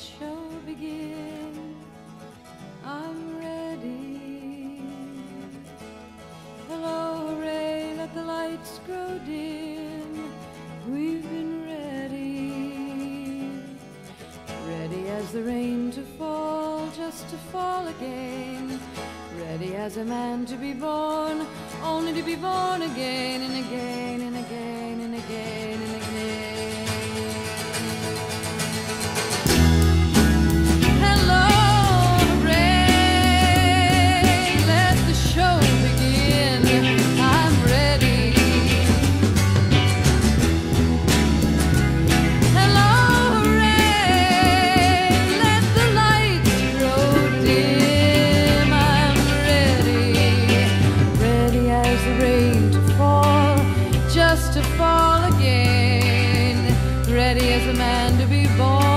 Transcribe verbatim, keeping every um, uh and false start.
show begin. I'm ready. Hello, hooray, let the lights grow dim. We've been ready. Ready as the rain to fall, just to fall again. Ready as a man to be born, only to be born again and again and again and again and again. Hello, hooray, let the show begin. I'm ready. Hello, hooray, let the lights grow dim. I'm ready, ready as the rain to fall, just to fall again. Ready as a man to be born.